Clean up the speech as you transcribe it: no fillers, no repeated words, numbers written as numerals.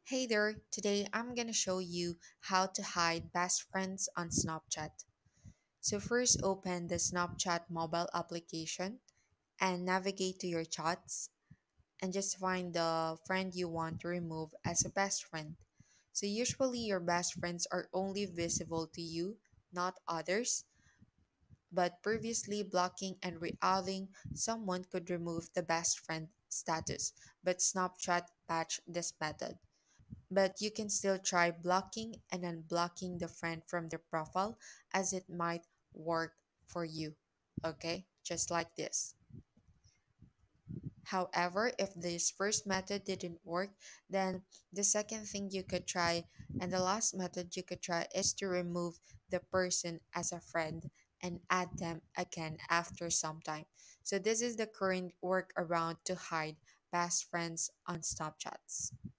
Hey there, today I'm gonna show you how to hide best friends on Snapchat. So first open the Snapchat mobile application and navigate to your chats and just find the friend you want to remove as a best friend. So usually your best friends are only visible to you, not others, but previously blocking and re-adding someone could remove the best friend status, but Snapchat patched this method. But you can still try blocking and unblocking the friend from the profile as it might work for you. Okay, just like this. However, if this first method didn't work, then the second thing you could try and the last method you could try is to remove the person as a friend and add them again after some time. So this is the current workaround to hide past friends on Snapchats.